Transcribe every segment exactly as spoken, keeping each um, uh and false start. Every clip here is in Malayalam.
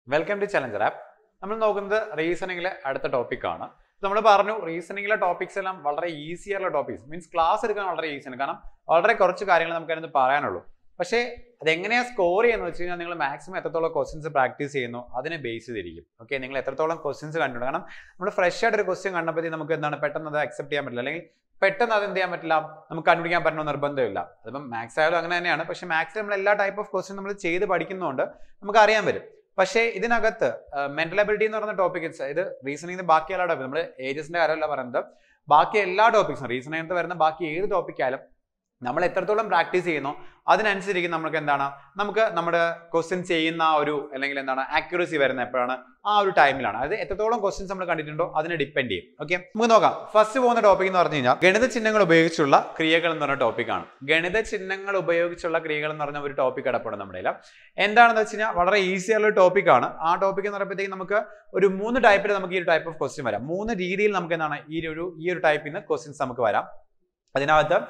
Welcome to Challenger app. We will look at reasoning topic. We will talk reasoning topics are easier topics. Means class is very easy. Already കുറച്ച് കാര്യങ്ങൾ നമുക്ക് അതിനെ പറയാനുള്ളൂ. പക്ഷേ അതെങ്ങനെയാ സ്കോർ ചെയ്യുന്നത് വെച്ച് കഴിഞ്ഞാൽ നിങ്ങൾ മാക്സിമം എത്രത്തോളം ക്വസ്റ്റ്യൻസ് പ്രാക്ടീസ് ചെയ്യുന്നു അതിനെ ബേസ് ചെയ്തിരിക്കും. ഓക്കേ നിങ്ങൾ എത്രത്തോളം ക്വസ്റ്റ്യൻസ് കണ്ടിട്ടുണ്ട്. കാരണം നമ്മൾ ഫ്രഷ് ആയിട്ട് ഒരു ക്വസ്റ്റ്യൻ കണ്ടപ്പോൾ നമുക്ക് എന്താണ് പെട്ടെന്ന് അത് അക്സെപ്റ്റ് ചെയ്യാൻ പറ്റില്ല. അല്ലെങ്കിൽ പെട്ടെന്ന് അത് എന്ത് ചെയ്യാൻ പറ്റില്ല, നമുക്ക് കണ്ടുപിടിക്കാൻ പറ്റുന്ന നിർബന്ധമില്ല. അതിപ്പം മാത്സ് ആയാലും അങ്ങനെ തന്നെയാണ്. പക്ഷേ മാത്സിൽ നമ്മൾ എല്ലാ ടൈപ്പ് ഓഫ് ക്വസ്റ്റ്യൻ നമ്മൾ ചെയ്ത് പഠിക്കുന്നതുകൊണ്ട് നമുക്ക് അറിയാൻ പറ്റും. പക്ഷേ ഇതിനകത്ത് മെന്റൽ എബിലിറ്റി എന്ന് പറയുന്ന ടോപ്പിക് ഇത് റീസണിംഗിന് ബാക്കി എല്ലാ ടോപ്പിക് നമ്മൾ ഏജസിന്റെ കാര്യമല്ല പറയുന്നത്, ബാക്കി എല്ലാ ടോപ്പിക്സും റീസണിംഗിനകത്ത് വരുന്ന ബാക്കി ഏത് ടോപ്പിക്കായാലും നമ്മൾ എത്രത്തോളം പ്രാക്ടീസ് ചെയ്യുന്നോ അതിനനുസരിച്ച് നമുക്ക് എന്താണ് നമുക്ക് നമ്മുടെ ക്വസ്റ്റ്യൻ ചെയ്യുന്ന ഒരു അല്ലെങ്കിൽ എന്താണ് ആക്യുറസി വരുന്നത് എപ്പോഴാണ്, ആ ഒരു ടൈമിലാണ്. അത് എത്രത്തോളം ക്വസ്റ്റ്യൻസ് നമ്മൾ കണ്ടിട്ടുണ്ടോ അതിനെ ഡിപ്പെൻഡ് ചെയ്യും. ഓക്കെ, നമുക്ക് നോക്കാം. ഫസ്റ്റ് പോകുന്ന ടോപ്പിക് എന്ന് പറഞ്ഞു കഴിഞ്ഞാൽ ഗണിത ചിഹ്നങ്ങൾ ഉപയോഗിച്ചുള്ള ക്രിയകൾ എന്ന് പറഞ്ഞ ടോപ്പിക്കാണ്. ഗണിത ചിഹ്നങ്ങൾ ഉപയോഗിച്ചുള്ള ക്രിയകൾ എന്ന് പറഞ്ഞ ഒരു ടോപ്പിക് കിടപ്പുണ്ട് നമ്മുടെ കയ്യിൽ. എന്താണെന്ന് വെച്ച് കഴിഞ്ഞാൽ വളരെ ഈസി ആയിട്ടുള്ള ടോപ്പിക്കാണ്. ആ ടോപ്പിക് എന്ന് പറയുമ്പോഴത്തേക്ക് നമുക്ക് ഒരു മൂന്ന് ടൈപ്പിൽ നമുക്ക് ഈ ഒരു ടൈപ്പ് ഓഫ് ക്വസ്റ്റ്യൻ വരാം. മൂന്ന് രീതിയിൽ നമുക്ക് എന്താണ് ഈ ഒരു ഈ ഒരു ടൈപ്പിൽ നിന്ന് ക്വസ്റ്റ്യൻസ് നമുക്ക് വരാം. അതിനകത്ത്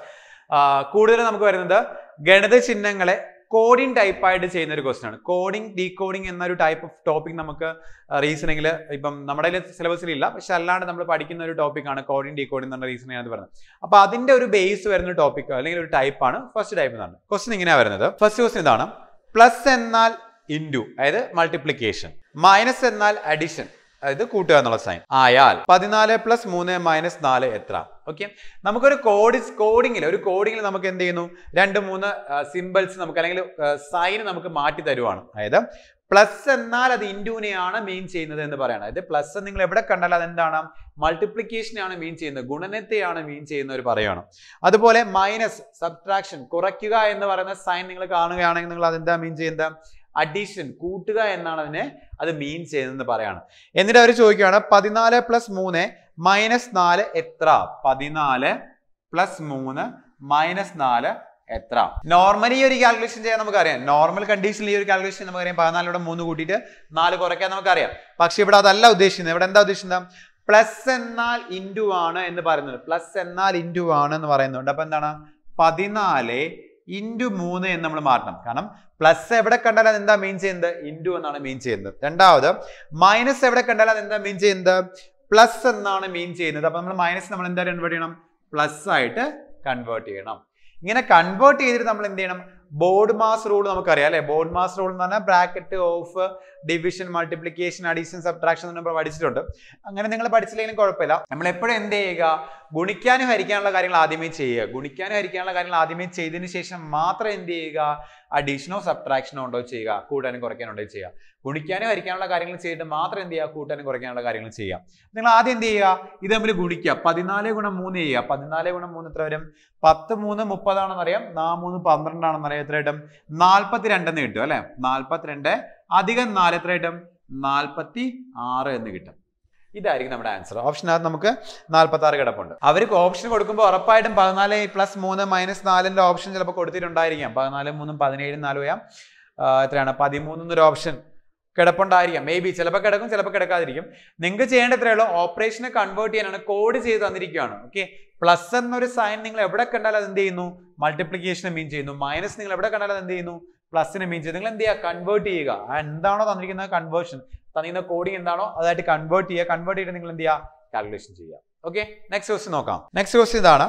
കൂടുതൽ നമുക്ക് വരുന്നത് ഗണിത ചിഹ്നങ്ങളെ കോഡിംഗ് ടൈപ്പ് ആയിട്ട് ചെയ്യുന്ന ഒരു ക്വസ്റ്റ്യൻ ആണ്. കോഡിംഗ് ഡീകോഡിംഗ് എന്നൊരു ടൈപ്പ് ഓഫ് ടോപ്പിക് നമുക്ക് റീസണിംഗിൽ ഇപ്പം നമ്മുടെ സിലബസിൽ ഇല്ല, പക്ഷെ അല്ലാണ്ട് നമ്മൾ പഠിക്കുന്ന ഒരു ടോപ്പിക്കാണ് കോഡിംഗ് ഡീകോഡിംഗ് എന്ന റീസണിംഗ് എന്ന് പറയുന്നത്. അപ്പൊ അതിന്റെ ഒരു ബേസ് വരുന്ന ടോപ്പിക് അല്ലെങ്കിൽ ഒരു ടൈപ്പാണ് ഫസ്റ്റ് ടൈപ്പ് എന്നാണ്. ക്വസ്റ്റ്യൻ ഇങ്ങനെയാണ് വരുന്നത്. ഫസ്റ്റ് ക്വസ്റ്റ്യൻ ഇതാണ്: പ്ലസ് എന്നാൽ ഇൻറ്റു, അതായത് മൾട്ടിപ്ലിക്കേഷൻ, മൈനസ് എന്നാൽ അഡിഷൻ, അതായത് കൂട്ടുക എന്നുള്ള സൈൻ ആയാൽ പതിനാല് പ്ലസ് മൂന്ന് മൈനസ് നാല് എത്ര? ഓക്കെ, നമുക്കൊരു കോഡ് കോഡിങ്ങിൽ ഒരു കോഡിങ്ങിൽ നമുക്ക് എന്ത് ചെയ്യുന്നു, രണ്ട് മൂന്ന് സിമ്പിൾസ് നമുക്ക് അല്ലെങ്കിൽ സൈൻ നമുക്ക് മാറ്റി തരുവാണ്. അതായത് പ്ലസ് എന്നാൽ അത് ഇൻറ്റുവിനെയാണ് മീൻ ചെയ്യുന്നത് എന്ന് പറയണം. അതായത് പ്ലസ് നിങ്ങൾ എവിടെ കണ്ടാൽ അതെന്താണ്, മൾട്ടിപ്ലിക്കേഷനെയാണ് മീൻ ചെയ്യുന്നത്, ഗുണനത്തെയാണ് മീൻ ചെയ്യുന്ന ഒരു പറയാണ്. അതുപോലെ മൈനസ് സബ്ട്രാക്ഷൻ, കുറയ്ക്കുക എന്ന് പറയുന്ന സൈൻ നിങ്ങൾ കാണുകയാണെങ്കിൽ നിങ്ങൾ അതെന്താ മീൻ ചെയ്യുന്നത്, അഡീഷൻ, കൂട്ടുക എന്നാണ് അതിനെ അത് മീൻ ചെയ്യുന്നതെന്ന് പറയാണ്. എന്നിട്ട് അവർ ചോദിക്കുകയാണ് പതിനാല് പ്ലസ് മൂന്ന് മൈനസ് നാല് എത്ര? പതിനാല് പ്ലസ് മൂന്ന് മൈനസ് നാല് എത്ര? നോർമലി ഈ ഒരു കാൽക്കുലേഷൻ ചെയ്യാൻ നമുക്കറിയാം. നോർമൽ കണ്ടീഷനിൽ ഈ ഒരു കാൽക്കുലേഷൻ നമുക്കറിയാം, പതിനാലിലൂടെ മൂന്ന് കൂട്ടിയിട്ട് നാല് കുറയ്ക്കാൻ നമുക്കറിയാം. പക്ഷെ ഇവിടെ അതല്ല ഉദ്ദേശിക്കുന്നത്. ഇവിടെ എന്താ ഉദ്ദേശിക്കുന്നത്, പ്ലസ് എന്നാൽ ഇൻറ്റു ആണ് എന്ന് പറയുന്നത്. പ്ലസ് എന്നാൽ ഇൻറ്റു ആണ് എന്ന് പറയുന്നുണ്ട്. അപ്പൊ എന്താണ്, പതിനാല് ഇൻറ്റു മൂന്ന് എന്ന് നമ്മൾ മാറ്റണം. കാരണം പ്ലസ് എവിടെ കണ്ടാൽ അത് എന്താ മീൻ ചെയ്യുന്നത്, ഇൻറ്റു എന്നാണ് മീൻ ചെയ്യുന്നത്. രണ്ടാമത് മൈനസ് എവിടെ കണ്ടാൽ അത് എന്താ മീൻ ചെയ്യുന്നത്, പ്ലസ് എന്നാണ് മീൻ ചെയ്യുന്നത്. അപ്പൊ നമ്മൾ മൈനസ് നമ്മൾ എന്താ കൺവേർട്ട് ചെയ്യണം, പ്ലസ് ആയിട്ട് കൺവേർട്ട് ചെയ്യണം. ഇങ്ങനെ കൺവേർട്ട് ചെയ്തിട്ട് നമ്മൾ എന്ത് ചെയ്യണം, ബോർഡ് മാസ് റൂൾ നമുക്കറിയാം അല്ലെ. ബോർഡ് മാസ് റൂൾ എന്ന് പറഞ്ഞാൽ bracket of division multiplication addition subtraction നമ്മൾ പഠിച്ചിട്ടുണ്ട്. അങ്ങനെ നിങ്ങൾ പഠിച്ചില്ലെങ്കിലും കുഴപ്പമില്ല. നമ്മൾ എപ്പോഴും എന്ത് ചെയ്യുക, ഗുണിക്കാനും ഹരിക്കാനുള്ള കാര്യങ്ങൾ ആദ്യമേ ചെയ്യുക. ഗുണിക്കാനും ഹരിക്കാനുള്ള കാര്യങ്ങൾ ആദ്യമേ ചെയ്തതിന് ശേഷം മാത്രം എന്ത് ചെയ്യുക, അഡീഷനോ സബ്ട്രാക്ഷനോ ഉണ്ടോ ചെയ്യുക, കൂട്ടാനും കുറയ്ക്കാനുണ്ടോ ചെയ്യുക. ഗുണിക്കാനും ഹരിക്കാനുള്ള കാര്യങ്ങൾ ചെയ്തിട്ട് മാത്രം എന്ത് ചെയ്യുക, കൂട്ടാനും കുറയ്ക്കാനുള്ള കാര്യങ്ങൾ ചെയ്യാം. നിങ്ങൾ ആദ്യം എന്ത് ചെയ്യുക, ഇത് തമ്മിൽ ഗുണിക്കുക. പതിനാല് ഗുണം മൂന്ന് ചെയ്യുക. പതിനാല് ഗുണം മൂന്ന് എത്ര വരും, പത്ത് മൂന്ന് മുപ്പതാണെന്ന് അറിയാം, നാ മൂന്ന് പന്ത്രണ്ടാണെന്ന് അറിയാം. എത്ര കിട്ടും, നാൽപ്പത്തി രണ്ടെന്ന് കിട്ടും അല്ലെ. നാൽപ്പത്തിരണ്ട് അധികം നാല് എത്ര കിട്ടും, നാൽപ്പത്തി ആറ് എന്ന് കിട്ടും. ഇതായിരിക്കും നമ്മുടെ ആൻസർ. ഓപ്ഷനകത്ത് നമുക്ക് നാൽപ്പത്തി ആറ് കിടപ്പുണ്ട്. അവർക്ക് ഓപ്ഷൻ കൊടുക്കുമ്പോൾ ഉറപ്പായിട്ടും പതിനാല് പ്ലസ് മൂന്ന് മൈനസ് നാലിന്റെ ഓപ്ഷൻ ചിലപ്പോൾ കൊടുത്തിട്ടുണ്ടായിരിക്കാം. പതിനാല് മൂന്നും പതിനേഴും നാലും ചെയ്യാം, എത്രയാണ് പതിമൂന്നൊരു ഓപ്ഷൻ കിടപ്പുണ്ടായിരിക്കാം. മേ ബി ചിലപ്പോൾ കിടക്കും, ചിലപ്പോൾ കിടക്കാതിരിക്കും. നിങ്ങൾക്ക് ചെയ്യേണ്ട എത്രയുള്ളൂ, ഓപ്പറേഷനെ കൺവേർട്ട് ചെയ്യാനാണ്, കോഡ് ചെയ്ത് തന്നിരിക്കുകയാണ്. ഓക്കെ, പ്ലസ് എന്നൊരു സൈൻ നിങ്ങൾ എവിടെ കണ്ടാൽ അത് എന്ത് ചെയ്യുന്നു, മൾട്ടിപ്ലിക്കേഷനെ മീൻ ചെയ്യുന്നു. മൈനസ് നിങ്ങൾ എവിടെ കണ്ടാൽ അത് എന്ത് ചെയ്യുന്നു, പ്ലസിനെ മീൻ ചെയ്യുന്നു. നിങ്ങൾ എന്ത് ചെയ്യുക, കൺവേർട്ട് ചെയ്യുക. എന്താണോ തന്നിരിക്കുന്നത് കൺവേർഷൻ, തന്നിരിക്കുന്ന കോഡിങ് എന്താണോ അതായിട്ട് കൺവേർട്ട് ചെയ്യുക. കൺവേർട്ട് ചെയ്തിട്ട് നിങ്ങൾ എന്ത് ചെയ്യുക, കാൽക്കുലേഷൻ ചെയ്യുക. ഓക്കെ, നെക്സ്റ്റ് ക്വസ്റ്റ്യൻ നോക്കാം. നെക്സ്റ്റ് ക്വസ്റ്റ്യൻ ഇതാണ്: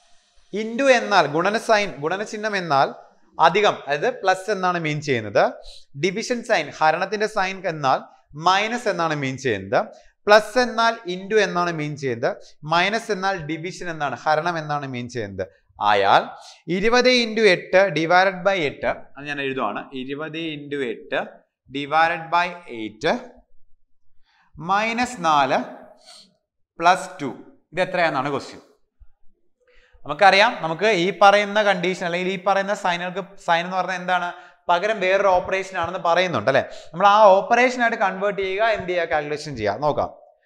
ഇൻറ്റു എന്നാൽ ഗുണന സൈൻ, ഗുണനചിഹ്നം എന്നാൽ അധികം, അതായത് പ്ലസ് എന്നാണ് മീൻ ചെയ്യുന്നത്. ഡിവിഷൻ സൈൻ, ഹരണത്തിന്റെ സൈൻ എന്നാൽ മൈനസ് എന്നാണ് മീൻ ചെയ്യുന്നത്. പ്ലസ് എന്നാൽ ഇൻറ്റു എന്നാണ് മീൻ ചെയ്യുന്നത്. മൈനസ് എന്നാൽ ഡിവിഷൻ എന്നാണ്, ഹരണം എന്നാണ് മീൻ ചെയ്യുന്നത്. ആയാൽ ഇരുപത് ഇൻറ്റു എട്ട് ഡിവൈഡഡ് ബൈ എട്ട്, അത് ഞാൻ എഴുതുവാണ്, ഇരുപത് ഇൻറ്റു എട്ട് ഡിവൈഡഡ് ബൈ എയ്റ്റ് മൈനസ് നാല് പ്ലസ് ടു, ഇത് എത്രയാണെന്നാണ് ക്വസ്റ്റ്യൻ. നമുക്കറിയാം, നമുക്ക് ഈ പറയുന്ന കണ്ടീഷൻ അല്ലെങ്കിൽ ഈ പറയുന്ന സൈനുകൾക്ക്, സൈൻ എന്ന് പറഞ്ഞാൽ എന്താണ്, പകരം വേറൊരു ഓപ്പറേഷൻ ആണെന്ന് പറയുന്നുണ്ട് അല്ലെ. നമ്മൾ ആ ഓപ്പറേഷൻ ആയിട്ട് കൺവേർട്ട് ചെയ്യുക, എന്ത് ചെയ്യുക, കാൽക്കുലേഷൻ ചെയ്യുക. നോക്കാം.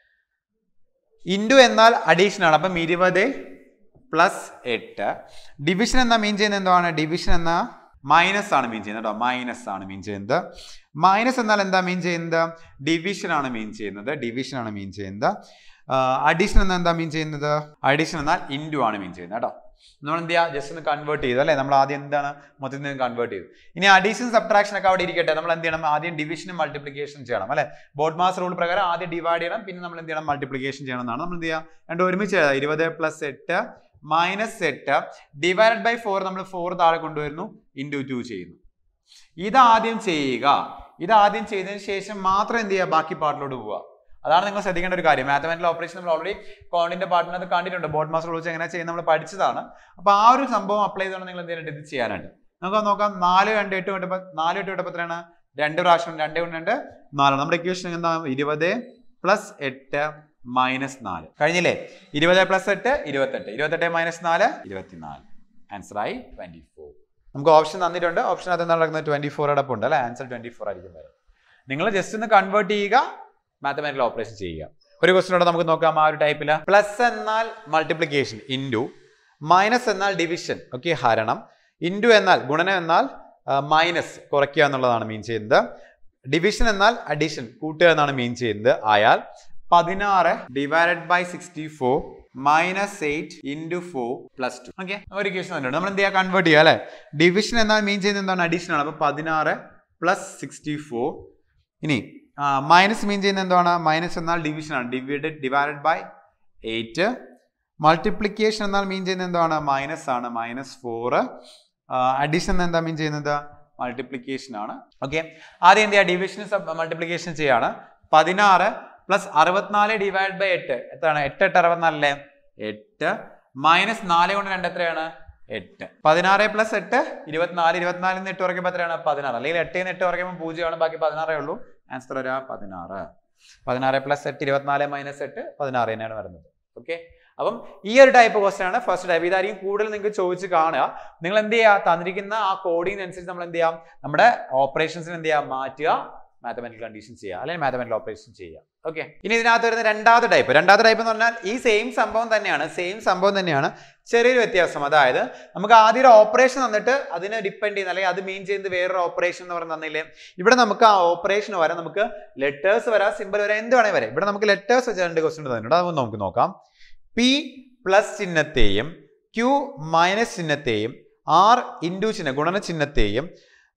ഇൻറ്റു എന്നാൽ അഡീഷൻ ആണ്. അപ്പം ഇരുപത് പ്ലസ് എട്ട്. ഡിവിഷൻ എന്നാ മീൻ ചെയ്യുന്നത് എന്താണ്, ഡിവിഷൻ എന്ന മൈനസ് ആണ് മീൻ ചെയ്യുന്നത് കേട്ടോ. മൈനസ് ആണ് മീൻ ചെയ്യുന്നത്. മൈനസ് എന്നാൽ എന്താ മീൻ ചെയ്യുന്നത്, ഡിവിഷൻ ആണ് മീൻ ചെയ്യുന്നത്. ഡിവിഷൻ ആണ് മീൻ ചെയ്യുന്നത്. അഡീഷൻ എന്നാൽ എന്താ മീൻ ചെയ്യുന്നത്, അഡീഷൻ എന്നാൽ ഇൻറ്റു ആണ് മീൻ ചെയ്യുന്നത് കേട്ടോ. നമ്മൾ എന്ത് ചെയ്യുക, ജസ്റ്റ് ഒന്ന് കൺവേർട്ട് ചെയ്തു അല്ലേ. നമ്മൾ ആദ്യം എന്താണ് മൊത്തത്തിൽ നിന്ന് കൺവേർട്ട് ചെയ്തു. ഇനി അഡീഷൻ സബ്ട്രാക്ഷൻ ഒക്കെ അവിടെ ഇരിക്കട്ടെ. നമ്മൾ എന്ത് ചെയ്യണം, ആദ്യം ഡിവിഷനും മൾട്ടിപ്ലിക്കേഷൻ ചെയ്യണം അല്ലെ. ബോർഡ് മാസ് റൂൾ പ്രകാരം ആദ്യം ഡിവൈഡ് ചെയ്യണം, പിന്നെ നമ്മൾ എന്ത് ചെയ്യണം, മൾട്ടിപ്ലിക്കേഷൻ ചെയ്യണം എന്നാണ്. നമ്മൾ എന്ത് ചെയ്യുക, രണ്ടും ഒരുമിച്ച് എഴുതാം. ഇരുപത് പ്ലസ് എട്ട് മൈനസ് എട്ട് ഡിവൈഡ് ബൈ ഫോർ, നമ്മൾ ഫോർ താഴെ കൊണ്ടുവരുന്നു, ഇൻറ്റു ടു ചെയ്യുന്നു. ഇതാദ്യം ചെയ്യുക. ഇതാദ്യം ചെയ്തതിന് ശേഷം മാത്രം എന്ത് ചെയ്യുക, ബാക്കി പാർട്ടിലോട്ട് പോവുക. അതാണ് നിങ്ങൾ ശ്രദ്ധിക്കേണ്ട ഒരു കാര്യം. മാത്തമാറ്റിക്കൽ ഓപ്പറേഷൻ നമ്മൾ ഓൾറെഡി കോണ്ടിന്റെ പാർട്ടിനകത്ത് കണ്ടിട്ടുണ്ട്. ബോർഡ് മാസ് റൂൾ വെച്ച് എങ്ങനെ ചെയ്യുന്നത് നമ്മൾ പഠിച്ചതാണ്. അപ്പൊ ആ ഒരു സംഭവം അപ്ലൈ ചെയ്താണ് നിങ്ങൾ എന്ത് ചെയ്യേണ്ടത്, ഇത് ചെയ്യാനായിട്ട്. നമുക്ക് നോക്കാം. നാല് രണ്ട് എട്ട് കിട്ടുമ്പോൾ നാല് എട്ട് കിട്ടുമ്പോൾ എത്രയാണ്, രണ്ട് പ്രാവശ്യം രണ്ട് കൊണ്ട് രണ്ട് നാലാണ്. നമ്മുടെ ഇക്വേഷൻ എന്താ, ഇരുപത് പ്ലസ് എട്ട് മൈനസ് നാല്. കഴിഞ്ഞില്ലേ? ഇരുപത് പ്ലസ് എട്ട് ഇരുപത്തെട്ട്, ഇരുപത്തെട്ട് മൈനസ് നാല് ഇരുപത്തിനാല്. ആൻസർ ആയി ട്വന്റി ഫോർ. നമുക്ക് ഓപ്ഷൻ തന്നിട്ടുണ്ട്. ഓപ്ഷനകത്ത് എന്താ നടക്കുന്നത്, ട്വന്റി ഫോർ അടപ്പുണ്ട് അല്ലെ. ആൻസർ ട്വന്റി ഫോർ ആയിരിക്കും. നിങ്ങൾ ജസ്റ്റ് ഒന്ന് കൺവേർട്ട് ചെയ്യുക, മാത്തമാറ്റിക്കൽ ഓപ്പറേഷൻ ചെയ്യുക. ഒരു ക്വസ്റ്റ്യനോടെ നമുക്ക് നോക്കാം. ആ ഒരു ടൈപ്പില് പ്ലസ് എന്നാൽ മൾട്ടിപ്ലിക്കേഷൻ ഇൻറ്റു, മൈനസ് എന്നാൽ ഡിവിഷൻ ഓക്കെ ഹരണം, ഇൻറ്റു എന്നാൽ ഗുണനം എന്നാൽ മൈനസ് കുറയ്ക്കുക എന്നുള്ളതാണ് മീൻ ചെയ്യുന്നത്. ഡിവിഷൻ എന്നാൽ അഡീഷൻ കൂട്ടുക എന്നാണ് മീൻ ചെയ്യുന്നത്. ആയാൽ പതിനാറ് divided by sixty four minus eight into four plus two. Okay, ഒരു ഇക്വേഷൻ തന്നെയുണ്ട്. നമ്മൾ എന്ത് ചെയ്യുക, കൺവേർട്ട് ചെയ്യുക അല്ലെ. ഡിവിഷൻ എന്നാൽ മീൻ ചെയ്യുന്നത് എന്താണ്, അഡീഷൻ ആണ്. അപ്പൊ പതിനാറ് പ്ലസ് സിക്സ്റ്റി ഫോർ. ഇനി മൈനസ് മീൻ ചെയ്യുന്നത് എന്താണ്, മൈനസ് എന്നാൽ ഡിവിഷൻ ആണ്, divided divided by eight. Multiplication എന്നാൽ മീൻ ചെയ്യുന്നത് എന്താണ്, മൈനസ് ആണ്, മൈനസ് ഫോർ. അഡീഷൻ എന്താ മീൻ ചെയ്യുന്നത്, മൾട്ടിപ്ലിക്കേഷൻ ആണ്. ഓക്കെ, ആദ്യം എന്ത് ചെയ്യുക, ഡിവിഷൻ മൾട്ടിപ്ലിക്കേഷൻ ചെയ്യാണ്. പതിനാറ് പ്ലസ് അറുപത്തിനാല് ഡിവൈഡ് ബൈ എട്ട് എത്രയാണ്, എട്ട് എട്ട് അറുപത്തിനാലല്ലേ, എട്ട് മൈനസ് നാല് കൊണ്ട് രണ്ട് എത്രയാണ്, എട്ട്. പതിനാറ് പ്ലസ് എട്ട് ഇരുപത്തിനാല്, ഇരുപത്തിനാലിൽ നിന്ന് എട്ട് കുറയ്ക്കുമ്പോൾ എത്രയാണ്, പതിനാറ്. അല്ലെങ്കിൽ എട്ടിൽ നിന്ന് എട്ട് കുറയ്ക്കുമ്പോൾ പൂജ്യമാണ്, ബാക്കി പതിനാറേ ഉള്ളൂ. ആൻസർ വരാ പതിനാറ്. പതിനാറ് പ്ലസ് എട്ട് ഇരുപത്തിനാല് മൈനസ് എട്ട് പതിനാറ് തന്നെയാണ് വരുന്നത്. ഓക്കെ, അപ്പം ഈ ഒരു ടൈപ്പ് ക്വസ്റ്റൻ ആണ് ഫസ്റ്റ് ടൈപ്പ്. ഇതായിരിക്കും കൂടുതൽ നിങ്ങൾക്ക് ചോദിച്ച് കാണുക. നിങ്ങൾ എന്ത് ചെയ്യുക, തന്നിരിക്കുന്ന ആ കോഡിംഗ് അനുസരിച്ച് നമ്മൾ എന്ത് ചെയ്യാം, നമ്മുടെ ഓപ്പറേഷൻസിന് എന്ത് ചെയ്യാം, മാറ്റുക, മാത്തമാറ്റിക്കൽ കണ്ടീഷൻ ചെയ്യുക അല്ലെങ്കിൽ മാത്തമാറ്റിക്കൽ ഓപ്പറേഷൻ ചെയ്യുക. ഓക്കെ, ഇനി ഇതിനകത്ത് വരുന്ന രണ്ടാമത്തെ ടൈപ്പ്. രണ്ടാമത്തെ ടൈപ്പ് എന്ന് പറഞ്ഞാൽ ഈ സെയിം സംഭവം തന്നെയാണ്, സെയിം സംഭവം തന്നെയാണ്, ചെറിയൊരു വ്യത്യാസം. അതായത് നമുക്ക് ആദ്യം ഒരു ഓപ്പറേഷൻ തന്നിട്ട് അതിനെ ഡിപ്പെൻഡ് ചെയ്യുന്ന അല്ലെങ്കിൽ അത് മീൻ ചെയ്യുന്നത് വേറൊരു ഓപ്പറേഷൻ എന്ന് പറഞ്ഞ് തന്നില്ലേ. ഇവിടെ നമുക്ക് ആ ഓപ്പറേഷൻ വരാം, നമുക്ക് ലെറ്റേഴ്സ് വരാം, സിമ്പിൾ വരാം, എന്ത് വേണേ വരാം. ഇവിടെ നമുക്ക് ലെറ്റേഴ്സ് വെച്ച് രണ്ട് ക്വസ്റ്റ്യൻ തന്നിട്ടുണ്ട്, അതൊന്ന് നമുക്ക് നോക്കാം. പി പ്ലസ് ചിഹ്നത്തെയും ക്യൂ മൈനസ് ചിഹ്നത്തെയും ആർ ഇൻഡു ചിഹ്ന ഗുണന ചിഹ്നത്തെയും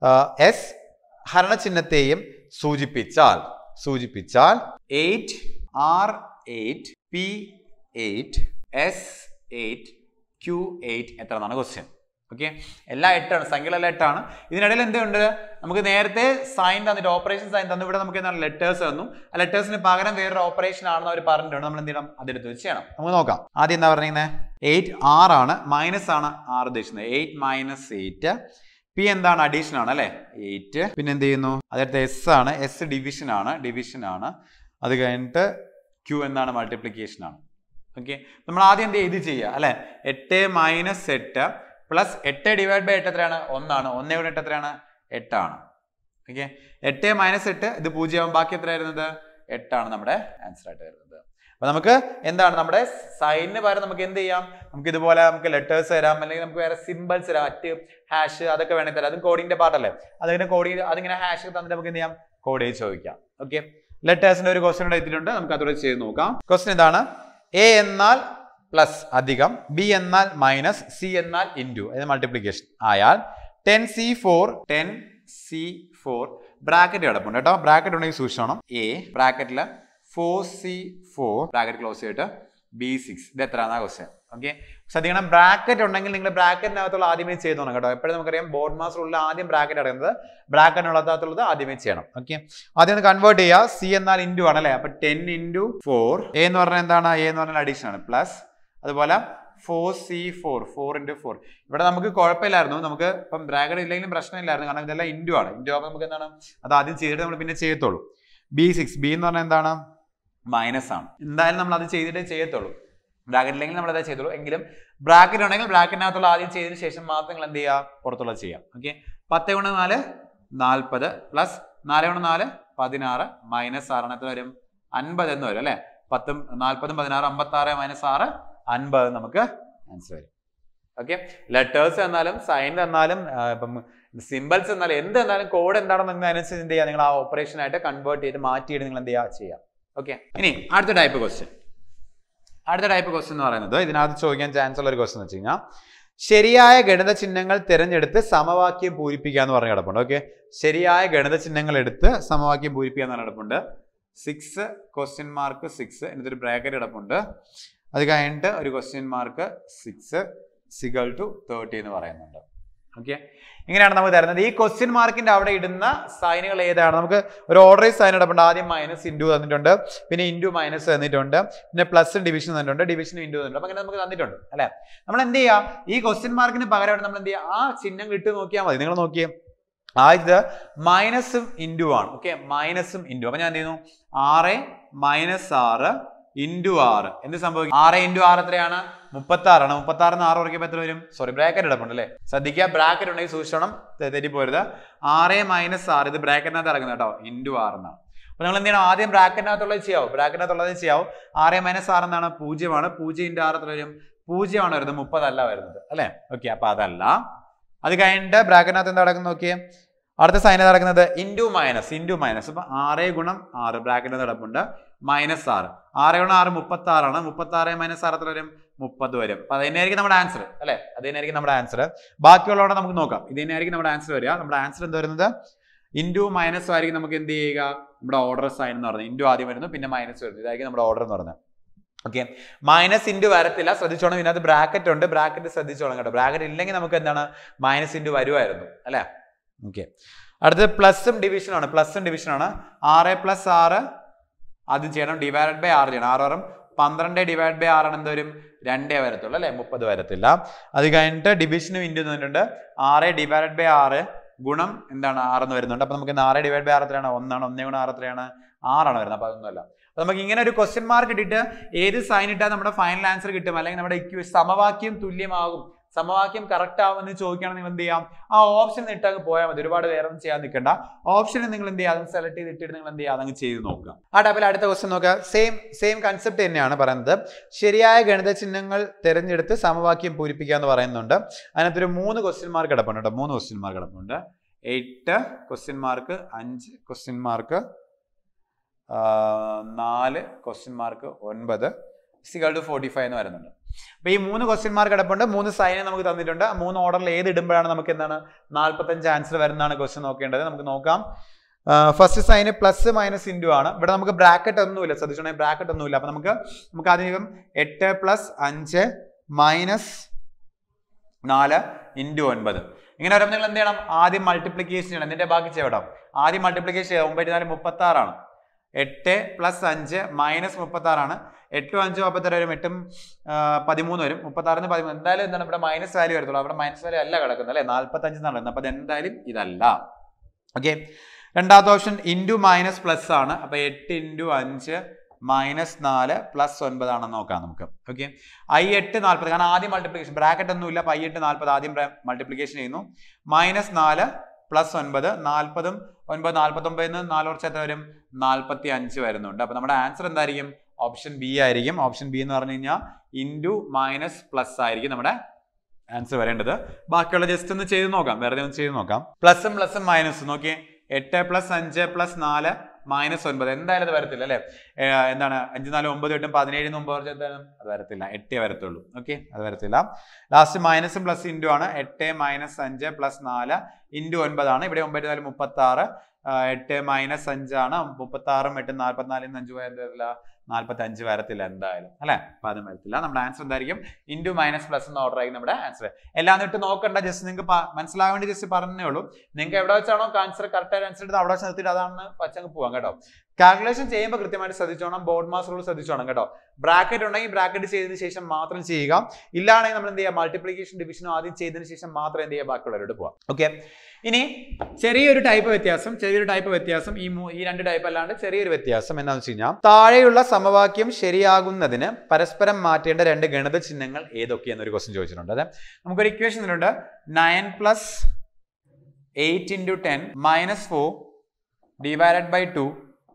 എസ് ഹരണ ചിഹ്നത്തെയും സൂചിപ്പിച്ചാൽ സൂചിപ്പിച്ചാൽ eight R eight P eight S eight Q eight എത്ര എന്നാണ് ക്വസ്റ്റ്യൻ. ഓക്കെ, എല്ലാ എട്ടാണ്, സംഖ്യകളെല്ലാം എട്ടാണ്. ഇതിനിടയിൽ എന്തുണ്ട്, നമുക്ക് നേരത്തെ സൈൻ തന്നിട്ട് ഓപ്പറേഷൻ സൈൻ തന്നു, ഇവിടെ നമുക്ക് എന്താണ് ലെറ്റേഴ്സ് തന്നു. ആ ലെറ്റേഴ്സിന് പകരം വേറൊരു ഓപ്പറേഷൻ ആണെന്ന് അവർ പറഞ്ഞിട്ടുണ്ട്. നമ്മൾ എന്ത് ചെയ്യണം, അതെടുത്ത് വെച്ച് ചെയ്യണം. നമുക്ക് നോക്കാം. ആദ്യം എന്താ പറയുന്നത്, എയ്റ്റ് ആർ ആണ്, മൈനസ് ആണ് ആർ ഉദ്ദേശിക്കുന്നത്. Eight minus eight. പി എന്താണ്, അഡീഷൻ ആണ് അല്ലെ, എയ്റ്റ്. പിന്നെ എന്ത് ചെയ്യുന്നു, അതായത് എസ് ആണ്, എസ് ഡിവിഷൻ ആണ്, ഡിവിഷൻ ആണ്. അത് കഴിഞ്ഞിട്ട് ക്യൂ എന്താണ്, മൾട്ടിപ്ലിക്കേഷൻ ആണ്. ഓക്കെ, നമ്മൾ ആദ്യം എന്ത് ചെയ്ത് ചെയ്യുക അല്ലെ, എട്ട് മൈനസ് എട്ട് പ്ലസ് എട്ട് ഡിവൈഡ് ബൈ എട്ട് എത്രയാണ്, ഒന്നാണ്. ഒന്നേ കൊണ്ട് എട്ട് എത്രയാണ്, എട്ടാണ്. ഓക്കെ, എട്ട് മൈനസ് എട്ട് ഇത് പൂജ്യമാകും, ബാക്കി എത്ര വരുന്നത്, എട്ടാണ് നമ്മുടെ ആൻസർ ആയിട്ട് വരുന്നത്. അപ്പൊ നമുക്ക് എന്താണ്, നമ്മുടെ സൈനിന് പകരം നമുക്ക് എന്ത് ചെയ്യാം, നമുക്ക് ഇതുപോലെ നമുക്ക് ലെറ്റേഴ്സ് തരാം, അല്ലെങ്കിൽ നമുക്ക് വേറെ സിമ്പിൾസ് തരാം, അറ്റ് ഹാഷ് അതൊക്കെ വേണമെങ്കിൽ തരാം. അതും കോഡിങ്ങിന്റെ പാർട്ടല്ലേ, അതിങ്ങനെ കോഡിങ് അതിങ്ങനെ ഹാഷ് തന്നിട്ട് നമുക്ക് എന്ത് ചെയ്യാം, കോഡ് ചെയ്ത് ചോദിക്കാം. ഓക്കെ, ലെറ്റേഴ്സിന്റെ ഒരു ക്വസ്റ്റ്യൻ എടുത്തിട്ടുണ്ട്, നമുക്ക് അതോടെ ചെയ്ത് നോക്കാം. ക്വസ്റ്റ്യൻ ഇതാണ്, എ എന്നാൽ പ്ലസ് അധികം, ബി എന്നാൽ മൈനസ്, സി എന്നാൽ ഇൻറ്റു, ഇത് മൾട്ടിപ്ലിക്കേഷൻ ആയാൽ ten C four ten C four bracket കിടപ്പുണ്ട് കേട്ടോ. ബ്രാക്കറ്റ് ഉണ്ടെങ്കിൽ സൂക്ഷിക്കണം. എ ബ്രാക്കറ്റില് four C four bracket close ചെയ്തിട്ട് ബി സിക്സ്. ഇത് എത്രയാണ് ക്വസ്റ്റ്യൻ. ഓക്കെ, ശ്രദ്ധിക്കണം, ബ്രാക്കറ്റ് ഉണ്ടെങ്കിൽ നിങ്ങൾ ബ്രാക്കറ്റിനകത്തുള്ള ആദ്യമേ ചെയ്ത് നോക്കണം കേട്ടോ. എപ്പോഴും നമുക്കറിയാം ബോർഡ് മാസ് റൂളിൽ ആദ്യം ബ്രാക്കറ്റ് അടയുന്നത്, ബ്രാക്കറ്റിനുള്ളതാത്തുള്ളത് ആദ്യമേ ചെയ്യണം. ഓക്കെ, ആദ്യം ഒന്ന് കൺവേർട്ട് ചെയ്യുക. സി എന്നാൽ ഇൻറ്റു ആണ് അല്ലേ, അപ്പൊ ടെൻ ഇൻറ്റു ഫോർ. എ എന്ന് പറഞ്ഞാൽ എന്താണ്, എ എന്ന് പറഞ്ഞാൽ അഡീഷൻ ആണ്, പ്ലസ് അതുപോലെ four C four four into four. ഇവിടെ നമുക്ക് കുഴപ്പമില്ലായിരുന്നു, നമുക്ക് ഇപ്പം ബ്രാക്കറ്റ് ഇല്ലെങ്കിലും പ്രശ്നമില്ലായിരുന്നു, കാരണം ഇതെല്ലാം ഇൻറ്റു ആണ്. ഇൻറ്റു ആകുമ്പോൾ നമുക്ക് എന്താണ്, അത് ആദ്യം ചെയ്തിട്ട് നമ്മൾ പിന്നെ ചെയ്യത്തുള്ളൂ. ബി സിക്സ്, ബി എന്ന് പറഞ്ഞാൽ എന്താണ്, മൈനസ് ആണ്. എന്തായാലും നമ്മൾ അത് ചെയ്തിട്ടേ ചെയ്യത്തുള്ളൂ. ബ്രാക്കറ്റ് ഇല്ലെങ്കിൽ നമ്മൾ അതേ ചെയ്തുള്ളൂ. എങ്കിലും ബ്രാക്കറ്റ് ഉണ്ടെങ്കിൽ ബ്രാക്കറ്റിനകത്തുള്ള ആദ്യം ചെയ്തതിന് ശേഷം മാത്രം നിങ്ങൾ എന്ത് ചെയ്യുക, പുറത്തുള്ളത് ചെയ്യാം. ഓക്കെ, പത്ത് ഗുണം നാല് നാൽപ്പത് പ്ലസ് നാല് ഗുണം നാല് പതിനാറ് മൈനസ് ആറ് എത്ര വരും, അൻപത് എന്ന് വരും അല്ലെ. പത്തും നാൽപ്പതും പതിനാറ് അമ്പത്തി ആറ് മൈനസ് ആറ് അൻപത് നമുക്ക് ആൻസർ വരും. ഓക്കെ, ലെറ്റേഴ്സ് എന്നാലും സൈൻ എന്നാലും ഇപ്പം സിമ്പിൾസ് എന്നാലും എന്ത് എന്നാലും കോഡ് എന്താണെന്ന് നിങ്ങൾ അനുസരിച്ച് എന്ത് ചെയ്യുക, നിങ്ങൾ ആ ഓപ്പറേഷൻ ആയിട്ട് കൺവേർട്ട് ചെയ്ത് മാറ്റിയിട്ട് നിങ്ങൾ എന്ത് ചെയ്യുക ചെയ്യാം. ഓക്കെ, ഇനി അടുത്ത ടൈപ്പ് ക്വസ്റ്റ്യൻ. അടുത്ത ടൈപ്പ് ക്വസ്റ്റ്യൻ എന്ന് പറയുന്നത് ഇതിനകത്ത് ചോദിക്കാൻ ചാൻസ് ഉള്ള ഒരു ക്വസ്റ്റ്യൻ എന്ന് വെച്ച് കഴിഞ്ഞാൽ ശരിയായ ഗണിത ചിഹ്നങ്ങൾ തിരഞ്ഞെടുത്ത് സമവാക്യം പൂരിപ്പിക്കുക എന്ന് പറഞ്ഞ കിടപ്പുണ്ട്. ഓക്കെ, ശരിയായ ഗണിത ചിഹ്നങ്ങൾ എടുത്ത് സമവാക്യം പൂരിപ്പിക്കുക എന്ന് പറഞ്ഞ കിടപ്പുണ്ട്. സിക്സ് ക്വസ്റ്റ്യൻ മാർക്ക് സിക്സ് എന്നിട്ടൊരു ബ്രാക്കറ്റ് കിടപ്പുണ്ട്. അത് കഴിഞ്ഞിട്ട് ഒരു question mark six equal to thirty എന്ന് പറയുന്നുണ്ട്. ഓക്കെ, ഇങ്ങനെയാണ് നമുക്ക് തരുന്നത്. ഈ ക്വസ്റ്റ്യൻ മാർക്കിന്റെ അവിടെ ഇടുന്ന സൈനുകൾ ഏതാണ്? നമുക്ക് ഒരു ഓർഡർ സൈൻ ഇടപെട്ട് ആദ്യം മൈനസ് ഇൻറ്റു തന്നിട്ടുണ്ട്, പിന്നെ ഇൻറ്റു മൈനസ് തന്നിട്ടുണ്ട്, പിന്നെ പ്ലസ് ഡിവിഷൻ തന്നിട്ടുണ്ട്, ഡിവിഷൻ ഇൻറ്റു തന്നിട്ടുണ്ട്. അപ്പൊ അങ്ങനെ നമുക്ക് തന്നിട്ടുണ്ട് അല്ലെ. നമ്മൾ എന്ത് ചെയ്യാം, ഈ ക്വസ്റ്റ്യൻ മാർക്കിന് പകരമായിട്ട് നമ്മൾ എന്ത് ചെയ്യുക, ആ ചിഹ്നം ഇട്ട് നോക്കിയാൽ മതി. നിങ്ങൾ നോക്കിയേ, ആദ്യത്തെ മൈനസും ഇൻറ്റു ആണ്. ഓക്കെ, മൈനസും ഇൻറ്റു. അപ്പൊ ഞാൻ എന്ത് ചെയ്യുന്നു, ആറ് മൈനസ് ആറ് ഇൻറ്റു ആറ് എന്ത് സംഭവിക്കും? ആറ് ഇൻറ്റു ആറ് എത്രയാണ്? മുപ്പത്തി ആറാണ്. മുപ്പത്തി ആറിന് ആറ് കുറയ്ക്കുമ്പോൾ എത്ര വരും? സോറി, ബ്രാക്കറ്റ് ഇടപ്പുണ്ട് അല്ലേ, ശ്രദ്ധിക്കുക, ബ്രാക്കറ്റ് ഉണ്ടെങ്കിൽ സൂക്ഷിക്കണം, തെറ്റിപ്പോരുത്. ആറ് മൈനസ് ആറ് ഇത് ബ്രാക്കറ്റിനകത്ത് ഇറങ്ങുന്നത് കേട്ടോ, ഇൻറ്റു ആറ് എന്നാണ്. അപ്പൊ നിങ്ങൾ എന്ത് ചെയ്യണം, ആദ്യം ബ്രാക്കറ്റിനകത്തുള്ളത് ചെയ്യാവും, ബ്രാക്കറ്റിനകത്തുള്ളത് ചെയ്യാവും. ആറ് മൈനസ് ആറ് എന്താണ്? പൂജ്യമാണ്. പൂജ്യം ഇൻറ്റു ആറ് എത്ര വരും? പൂജ്യമാണ് വരുന്നത്, മുപ്പതല്ല വരുന്നത് അല്ലെ. ഓക്കെ, അപ്പൊ അതല്ല. അത് കഴിഞ്ഞിട്ട് ബ്രാക്കറ്റിനകത്ത് എന്താ നടക്കുന്നത് നോക്കിയേ, അടുത്ത സൈൻ നടക്കുന്നത് ഇൻറ്റു മൈനസ്, ഇൻറ്റു മൈനസ്. അപ്പൊ ആറ് ഗുണം ആറ് ബ്രാക്കറ്റിനകത്ത് കിടപ്പുണ്ട്, മൈനസ് ആറ്. ആറ് ഗുണം ആറ് മുപ്പത്തി ആറാണ്. മുപ്പത്തി ആറ് മൈനസ് ആറ് എത്ര വരും? മുപ്പത് വരും. അപ്പൊ അത് തന്നെയായിരിക്കും നമ്മുടെ ആൻസർ അല്ലെ, അത് തന്നെയായിരിക്കും നമ്മുടെ ആൻസർ. ബാക്കിയുള്ളവരെ നമുക്ക് നോക്കാം. ഇത് തന്നെയായിരിക്കും നമ്മുടെ ആൻസർ വരിക. നമ്മുടെ ആൻസർ എന്താ വരുന്നത്? ഇൻറ്റു മൈനസ് ആയിരിക്കും നമുക്ക് എന്ത് ചെയ്യുക, നമ്മുടെ ഓർഡർ സൈൻ എന്ന് പറയുന്നത്. ഇൻറ്റു ആദ്യം വരുന്നു, പിന്നെ മൈനസ് വരുന്നു, ഇതായിരിക്കും നമ്മുടെ ഓർഡർ എന്ന് പറയുന്നത്. ഓക്കെ, മൈനസ് ഇൻറ്റു വരത്തില്ല, ശ്രദ്ധിച്ചോണം. ഇതിനകത്ത് ബ്രാക്കറ്റ് ഉണ്ട്, ബ്രാക്കറ്റ് ശ്രദ്ധിച്ചോണം കേട്ടോ. ബ്രാക്കറ്റ് ഇല്ലെങ്കിൽ നമുക്ക് എന്താണ്, മൈനസ് ഇൻറ്റു വരുമായിരുന്നു അല്ലെ. ഓക്കെ, അടുത്തത് പ്ലസും ഡിവിഷനാണ്. പ്ലസും ഡിവിഷനാണ്. ആറ് പ്ലസ് ആറ് ആദ്യം ചെയ്യണം, ഡിവൈഡ് ബൈ ആറ് ചെയ്യണം. ആറ് പന്ത്രണ്ട് ഡിവൈഡ് ബൈ ആറാണ് എന്ത് വരും? രണ്ടേ വരത്തുള്ളൂ അല്ലെ, മുപ്പത് വരത്തില്ല. അത് കഴിഞ്ഞിട്ട് ഡിവിഷനും ഇൻറ്റു തന്നിട്ടുണ്ട്. ആറ് ഡിവൈഡ് ബൈ ആറ് ഗുണം എന്താണ്? ആറെന്ന് വരുന്നുണ്ട്. അപ്പൊ നമുക്ക് ആറ് ഡിവൈഡ് ബൈ ആറ് എത്രയാണ്? ഒന്നാണ്. ഒന്നേ ഗുണം ആറ് എത്രയാണ്? ആറാണ് വരുന്നത്. അപ്പൊ അതൊന്നുമല്ല. അപ്പൊ നമുക്ക് ഇങ്ങനെ ഒരു ക്വസ്റ്റ്യൻ മാർക്ക് ഇട്ടിട്ട് ഏത് സൈൻ ഇട്ടാൽ നമ്മുടെ ഫൈനൽ ആൻസർ കിട്ടും, അല്ലെങ്കിൽ നമ്മുടെ ഇക്വേഷൻ സമവാക്യം തുല്യമാകും, സമവാക്യം കറക്റ്റ് ആവുമെന്ന് ചോദിക്കുകയാണെങ്കിൽ നിങ്ങൾ എന്ത് ചെയ്യാം, ആ ഓപ്ഷൻ ഇട്ടങ്ങ് പോയാൽ മതി. ഒരുപാട് വേറെ ഒന്നും ചെയ്യാൻ നിൽക്കണ്ട. ഓപ്ഷനിൽ നിങ്ങൾ എന്ത് ചെയ്യുക, സെലക്ട് ചെയ്ത് ഇട്ടിട്ട് നിങ്ങൾ എന്ത് ചെയ്യുക, അതങ്ങ് ചെയ്ത് നോക്കുക. ആ ടൈപ്പിൽ അടുത്ത ക്വസ്റ്റ്യൻ നോക്കുക. സെയിം സെയിം കൺസെപ്റ്റ് തന്നെയാണ് പറയുന്നത്. ശരിയായ ഗണിത ചിഹ്നങ്ങൾ തിരഞ്ഞെടുത്ത് സമവാക്യം പൂരിപ്പിക്കുക എന്ന് പറയുന്നുണ്ട്. അതിനകത്തൊരു മൂന്ന് ക്വസ്റ്റ്യൻ മാർക്ക് കിടപ്പുണ്ട് കേട്ടോ. മൂന്ന് ക്വസ്റ്റ്യൻ മാർക്ക് കിടപ്പുണ്ട്. എട്ട് ക്വസ്റ്റ്യൻ മാർക്ക്, അഞ്ച് ക്വസ്റ്റ്യൻ മാർക്ക്, നാല് ക്വസ്റ്റ്യൻ മാർക്ക്, ഒൻപത് സിക്വൽ ടു ഫോർട്ടി ഫൈവ് എന്ന് വരുന്നുണ്ട്. അപ്പൊ ഈ മൂന്ന് ക്വസ്റ്റ്യൻ മാർക്ക് കിടപ്പുണ്ട്. മൂന്ന് സൈന് നമുക്ക് തന്നിട്ടുണ്ട്. മൂന്ന് ഓർഡറിൽ ഏത് ഇടുമ്പോഴാണ് നമുക്ക് എന്താണ് നാൽപ്പത്തഞ്ച് ആൻസർ വരുന്നതാണ് ക്വസ്റ്റ്യൻ നോക്കേണ്ടത്. നമുക്ക് നോക്കാം. First sign plus minus into ആണ്. ഇവിടെ നമുക്ക് ബ്രാക്കറ്റ് ഒന്നുമില്ല, ശ്രദ്ധിച്ചോണേ, ബ്രാക്കറ്റ് ഒന്നുമില്ല. അപ്പൊ നമുക്ക് നമുക്ക് ആദ്യം എട്ട് പ്ലസ് അഞ്ച് മൈനസ് നാല് ഇൻറ്റു ഒൻപത് ഇങ്ങനെ വരുമ്പോൾ നിങ്ങൾ എന്ത് ചെയ്യണം, ആദ്യം മൾട്ടിപ്ലിക്കേഷൻ ചെയ്യണം, എന്നിട്ട് ബാക്കി ചെയ്യണം. ആദ്യം മൾട്ടിപ്ലിക്കേഷൻ ചെയ്യാം. ഒമ്പത് നാല് മുപ്പത്തി ആറാണ്. എട്ട് പ്ലസ് അഞ്ച് മൈനസ് മുപ്പത്തി ആറാണ്. എട്ടും അഞ്ചും മുപ്പത്തി വരും, എട്ടും പതിമൂന്ന് വരും. മുപ്പത്തി ആറിന് പതിമൂന്ന് എന്തായാലും എന്താണ് ഇവിടെ മൈനസ് വാല്യൂ വരത്തുള്ളൂ. അവിടെ മൈനസ് വാല്യൂ അല്ല കിടക്കുന്നത് അല്ലെ, നാൽപ്പത്തഞ്ച് നടക്കുന്നത്. അപ്പൊ എന്തായാലും ഇതല്ല. ഓക്കെ, രണ്ടാമത്തെ ഓപ്ഷൻ ഇൻറ്റു മൈനസ് പ്ലസ് ആണ്. അപ്പൊ എട്ട് ഇൻറ്റു അഞ്ച് മൈനസ് നാല് പ്ലസ് ഒൻപതാണെന്ന് നോക്കാം നമുക്ക്. ഓക്കെ, ഐ എട്ട് നാൽപ്പത്, കാരണം ആദ്യം മൾട്ടിപ്ലിക്കേഷൻ, ബ്രാക്കറ്റ് ഒന്നുമില്ല. അപ്പൊ ഐ എട്ട് നാൽപ്പത് ആദ്യം മൾട്ടിപ്ലിക്കേഷൻ ചെയ്യുന്നു. മൈനസ് നാല് പ്ലസ് ഒൻപത്, നാൽപ്പതും ഒൻപത് നാൽപ്പത്തി ഒമ്പതിന് നാല് കുറച്ച് എത്ര വരും? നാൽപ്പത്തി അഞ്ച് വരുന്നുണ്ട്. അപ്പൊ നമ്മുടെ ആൻസർ എന്തായിരിക്കും? ഓപ്ഷൻ ബി ആയിരിക്കും. ഓപ്ഷൻ ബി എന്ന് പറഞ്ഞു കഴിഞ്ഞാൽ ഇൻറ്റു മൈനസ് പ്ലസ് ആയിരിക്കും നമ്മുടെ ആൻസർ വരേണ്ടത്. ബാക്കിയുള്ള ജസ്റ്റ് ഒന്ന് ചെയ്ത് നോക്കാം, വെറുതെ ഒന്ന് ചെയ്ത് നോക്കാം. പ്ലസും പ്ലസും മൈനസും നോക്കിയേ, എട്ട് പ്ലസ് അഞ്ച് പ്ലസ് നാല് മൈനസ് ഒൻപത് എന്തായാലും അത് വരത്തില്ല അല്ലെ. എന്താണ് അഞ്ച് നാല് ഒമ്പത് എട്ടും പതിനേഴ് മുമ്പ് കുറച്ച് എന്തായാലും അത് വരത്തില്ല, എട്ടേ വരത്തുള്ളൂ. ഓക്കെ, അത് വരത്തില്ല. ലാസ്റ്റ് മൈനസും പ്ലസ് ഇൻറ്റു ആണ്. എട്ട് മൈനസ് അഞ്ച് പ്ലസ് നാല് ഇൻറ്റു ഒൻപതാണ്. ഇവിടെ ഒമ്പത് നാല് മുപ്പത്തി ആറ്, എട്ട് മൈനസ് അഞ്ചാണ്. മുപ്പത്തി ആറും എട്ടും നാൽപ്പത്തിനാലിന്ന് അഞ്ച് വരത്തില്ല, നാൽപ്പത്തി അഞ്ച് വരത്തില്ല എന്തായാലും അല്ലെ. അപ്പൊ അതും വരത്തില്ല. നമ്മുടെ ആൻസർ എന്തായിരിക്കും? ഇൻറ്റു മൈനസ് പ്ലസ് എന്ന് ഓർഡർ ആയിരിക്കും നമ്മുടെ ആൻസർ. എല്ലാം ഇട്ട് നോക്കണ്ട, ജസ്റ്റ് നിങ്ങൾക്ക് മനസ്സിലാവാൻ വേണ്ടി ജസ്റ്റ് പറഞ്ഞേ ഉള്ളൂ. നിങ്ങൾക്ക് എവിടെ വെച്ചാണോ ആൻസർ കറക്റ്റ് ആൻസർ എടുത്ത് അവിടെ വെച്ച് നിർത്തിയിട്ട് അതാണ് പച്ചങ്ങ് പോവാം കേട്ടോ. കാൽക്കുലേഷൻ ചെയ്യുമ്പോൾ കൃത്യമായിട്ട് ശ്രദ്ധിച്ചോണം, ബോർഡ് മാസ് റൂൾ ശ്രദ്ധിച്ചോണം കേട്ടോ. ബ്രാക്കറ്റ് ഉണ്ടെങ്കിൽ ബ്രാക്കറ്റ് ചെയ്തതിന് ശേഷം മാത്രം ചെയ്യുക. ഇല്ലാണെങ്കിൽ നമ്മൾ എന്ത് ചെയ്യുക, മൾട്ടിപ്ലിക്കേഷൻ ഡിവിഷനും ആദ്യം ചെയ്തതിന് ശേഷം മാത്രം എന്ത് ചെയ്യുക, ബാക്കിയുള്ളവരോട് പോവാം. ഓക്കെ, ഇനി ചെറിയൊരു ടൈപ്പ് വ്യത്യാസം ചെറിയൊരു ടൈപ്പ് വ്യത്യാസം ഈ ഈ രണ്ട് ടൈപ്പ് അല്ലാണ്ട് ചെറിയൊരു വ്യത്യാസം എന്താണെന്ന് വെച്ച് കഴിഞ്ഞാൽ, താഴെയുള്ള സമവാക്യം ശരിയാകുന്നതിന് പരസ്പരം മാറ്റേണ്ട രണ്ട് ഗണിത ചിഹ്നങ്ങൾ ഏതൊക്കെയെന്നൊരു ക്വസ്റ്റ്യൻ ചോദിച്ചിട്ടുണ്ട്. അതെ, നമുക്കൊരു ഇക്വേഷൻ ഉണ്ട്. Nine plus eight into ten minus four divided by two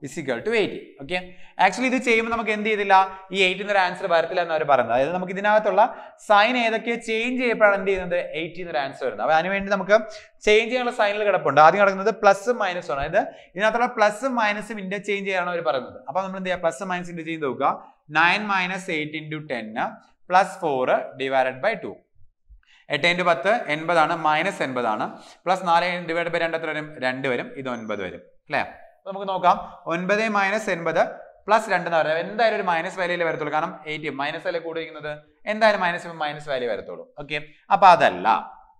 is equal to eighty. Okay. Actually, this change we can do this eight in the answer. That is, we can sign a change eight in the answer. We can change the sign the plus and minus. This is plus and minus interchange. Plus and minus interchange. nine minus eight into ten plus four divided by two. eight into ten, ten minus ten plus four divided by two, two. This is nine. Clear? So, we will see nine minus ten plus two. What is minus value? eighty minus value is minus minus value. Okay? So, that is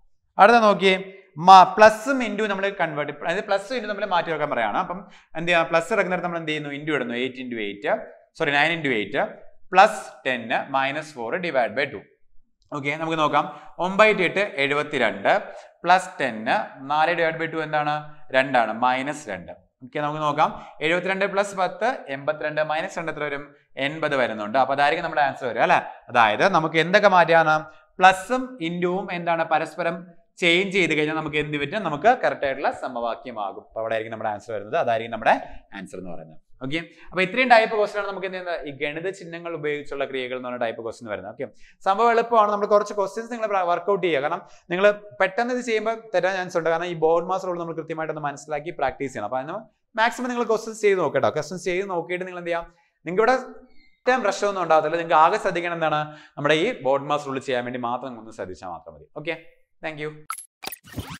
it. Plus into convert. Plus into plus into eight into eight. Sorry, nine into eight plus ten minus four divided by two. Okay, we will see one by eight seventy-two plus ten four divided by two is minus two. Okay, we will see seventy-two plus ten eighty-two minus two eighty വരുന്നുണ്ട്. അപ്പോൾ അതായിരിക്കും നമ്മുടെ ആൻസർ വരിക അല്ലേ? അതായത് നമുക്ക് എന്തൊക്കെ മാറ്റാനാണ്? പ്ലസും ഇൻറ്റുവും എന്താണ് പരസ്പരം ചേഞ്ച് ചെയ്ത് കഴിഞ്ഞാൽ നമുക്ക് എന്ത് പറ്റും? നമുക്ക് കറക്റ്റ് ആയിട്ടുള്ള സമവാക്യമാകും. അപ്പോൾ അവിടെ ആയിരിക്കും നമ്മുടെ ആൻസർ വരുന്നത്. അതായിരിക്കും നമ്മുടെ ആൻസർ എന്ന് പറയുന്നത്. ഓക്കെ, അപ്പോൾ ഇത്രയും ടൈപ്പ് ക്വസ്റ്റൻ ആണ് നമുക്ക് എന്ത് ചെയ്യുന്നത്? ഈ ഗണിത ചിഹ്നങ്ങൾ ഉപയോഗിച്ചുള്ള ക്രിയകൾ എന്ന് പറഞ്ഞ ടൈപ്പ് ക്വസ്റ്റൻ വരുന്നത്. ഓക്കെ, സംഭവം എളുപ്പമാണ്. നമ്മൾ കുറച്ച് ക്വസ്റ്റ്യൻസ് നിങ്ങൾ വർക്ക്ഔട്ട് ചെയ്യുക. കാരണം നിങ്ങൾ പെട്ടെന്ന് ഇത് ചെയ്യുമ്പോൾ തെറ്റാൻ ചാൻസ് ഉണ്ട്. കാരണം ഈ ബോർഡ് മാസ് റൂൾ നമ്മൾ കൃത്യമായിട്ടൊന്ന് മനസ്സിലാക്കി പ്രാക്ടീസ് ചെയ്യണം. അപ്പോൾ അതിന് മാക്സിമം നിങ്ങൾ ക്വസ്റ്റ്യൻസ് ചെയ്ത് നോക്കട്ടോ. ക്വസ്റ്റ്യൻസ് ചെയ്ത് നോക്കിയിട്ട് നിങ്ങൾ എന്ത് ചെയ്യാം? നിങ്ങൾക്ക് ഇവിടെ ഏറ്റവും പ്രശ്നമൊന്നും ഉണ്ടാകത്തില്ല. നിങ്ങൾക്ക് ആകെ ശ്രദ്ധിക്കണം എന്താണ്? നമ്മുടെ ഈ ബോർഡ് മാസ് റൂൾ ചെയ്യാൻ വേണ്ടി മാത്രം ഒന്ന് ശ്രദ്ധിച്ചാൽ മാത്രം മതി. Okay, thank U.